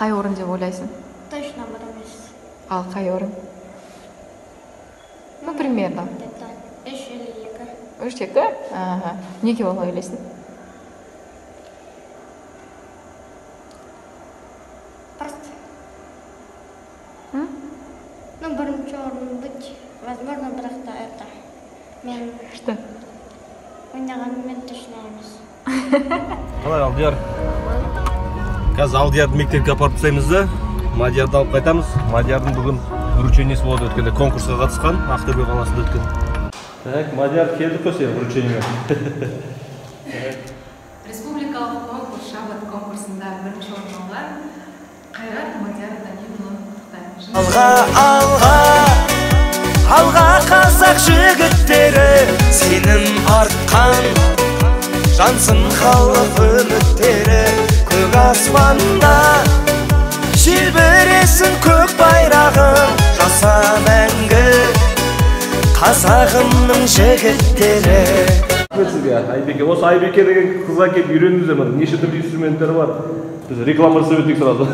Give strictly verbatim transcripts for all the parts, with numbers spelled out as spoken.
Қай орын деп ойлайсың? Точно бір емес. Ал қай орын? Ну, примерно. Үш или екі. Үш екі? Ага. Неге олай ойлайсың? Просто. Ну, бірінші орын быть, возможно, бірақ та это. Мен... Что? Ойнағанымен точно емес. Қалай, Алдияр? Қазір Алдиярды мектепке апарып тастаймыз да, Мадиярды алып қайтамыз. Мадиярдың бүгін вручениесі болады өткенде, конкурсқа қатысқан, Ақтөбе қаласында өткен. Так, Мадияр, келдік қой сен вручениеге. Республикалық конкурс шабыт конкурсында бірінші орын алған Қайрат Мадияр Данилұлын құттықтаймыз. Алға, алға, алға қазақ жігіттері, сенім артқан, жансың халық үміттері, көк аспанда желбіресін көк байрағым, жаса мәңгі қазағымның жігіттері. Сізге Айбеке, осы Айбеке деген қызға келіп үйреніңіздер ме? Неше түрлі инструменттері бар? Біз реклама жасап өттік сразу.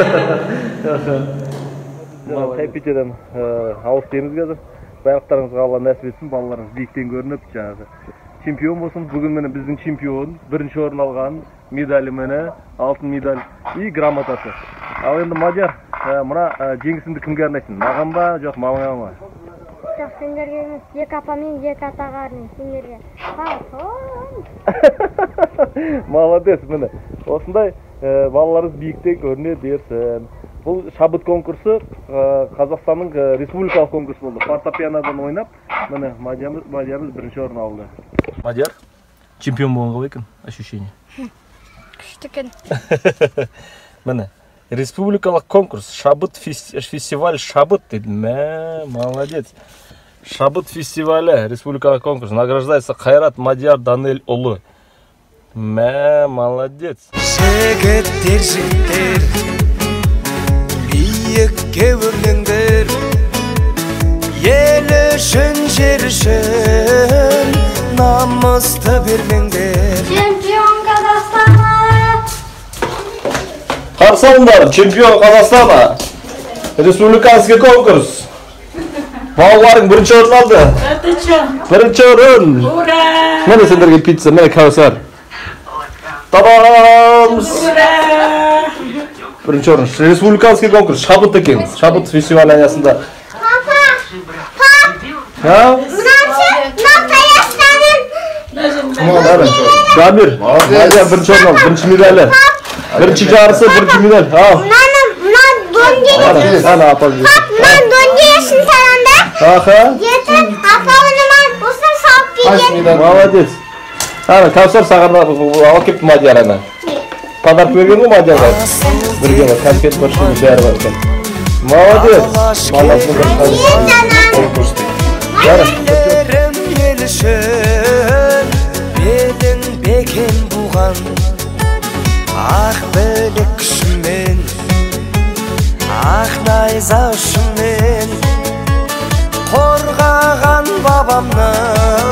Кәйпетеден ауыз тиеміз қазір. Баяқтарыңызға Алла нәсіп етсін, балаларыңыз биіктен көрініп, жаңағы чемпион болсын. Бүгін мені біздің чемпион, бірінші орын алған, медалі мені, алтын медаль и грамотасы. Ал енді Мадияр, мына жеңісіңді кімге арнайсың? Маған ба, жоқ мамаңа ма? Жоқ, сендерге емес, екі апамен, екі атаға арнайын, сендерге. Молодец, міне. Осындай балаларыңыз биіктен көріне берсін. Бұл шабыт конкурсы Қазақстанның республикалық конкурсы болды. Фортепианодан ойнап, міне Мадиярымыз бірінші орын алды. Мадияр, чемпион болған қалай екен? Ощущение? Күшті екен. Міне, республикалық конкурс, шабыт фестиваль шабыт дейді. Мә, молодец. Шабыт фестивалі, республикалық конкурс. Награждается Қайрат Мадияр Данилұлы. Мә, молодец. Жігіттер, жігіттер, биікке өрлеңдер, ел үшін, жер үшін намысты бермеңдер. Чемпион Қазақстана! Қарсы алыңдар, чемпион Қазақстана, республиканский конкурс. Балаларың бірінші орын алды. Бірінші орын. Ура! Мені сендерге пицца, мені Кәусар. Табамыз! Бірінші орын. Республиканский конкурс, шабыт екен. Шабыт фестиваль аясында. Папа! Пап! Мынау Дамир, Мадияр бірінші орын алды, бірінші медалі. Бірінші жарысы, бірінші медаль. Мынау донге. Ана апа. Пап, мынау донге ешін саланда. Аха. Жетіп, апа өнімін ұсын салып берген. Молодец. Ана, Кәусар саған алып кепті Мадияр ана. Подарок берген ғой Мадиярға. Бірге бар, конфет бар, шыны бәрі бар екен. Молодец. Баласының бір конкурсты. Елерім ел үшін, белің бекен буған, ақ білік күшімен, ақ найза ұшымен, қорғаған бабамның